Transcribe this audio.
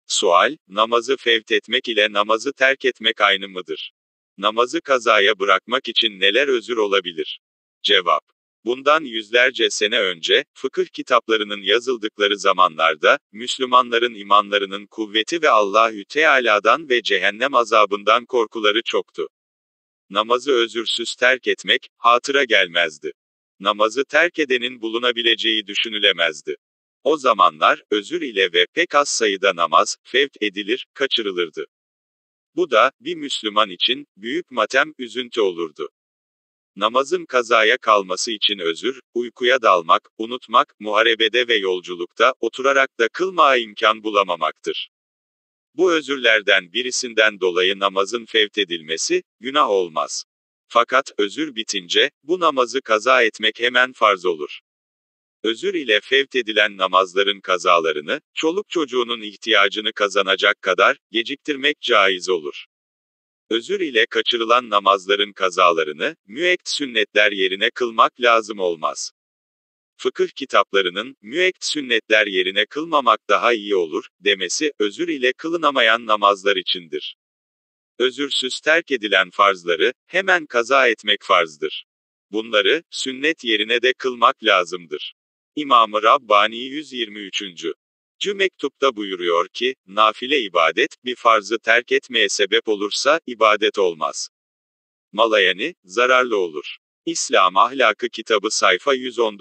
Sual, namazı fevt etmek ile namazı terk etmek aynı mıdır? Namazı kazaya bırakmak için neler özür olabilir? Cevap. Bundan yüzlerce sene önce, fıkıh kitaplarının yazıldıkları zamanlarda, Müslümanların imanlarının kuvveti ve Allahü Teala'dan ve cehennem azabından korkuları çoktu. Namazı özürsüz terk etmek, hatıra gelmezdi. Namazı terk edenin bulunabileceği düşünülemezdi. O zamanlar, özür ile ve pek az sayıda namaz, fevt edilir, kaçırılırdı. Bu da, bir Müslüman için, büyük matem, üzüntü olurdu. Namazın kazaya kalması için özür, uykuya dalmak, unutmak, muharebede ve yolculukta, oturarak da kılmaya imkan bulamamaktır. Bu özürlerden birisinden dolayı namazın fevt edilmesi, günah olmaz. Fakat, özür bitince, bu namazı kaza etmek hemen farz olur. Özür ile fevt edilen namazların kazalarını, çoluk çocuğunun ihtiyacını kazanacak kadar, geciktirmek caiz olur. Özür ile kaçırılan namazların kazalarını, müekket sünnetler yerine kılmak lazım olmaz. Fıkıh kitaplarının, müekket sünnetler yerine kılmamak daha iyi olur, demesi, özür ile kılınamayan namazlar içindir. Özürsüz terk edilen farzları, hemen kaza etmek farzdır. Bunları, sünnet yerine de kılmak lazımdır. İmam-ı Rabbani 123. Mektupta buyuruyor ki, nafile ibadet, bir farzı terk etmeye sebep olursa, ibadet olmaz. Malayani, zararlı olur. İslam Ahlakı kitabı sayfa 119.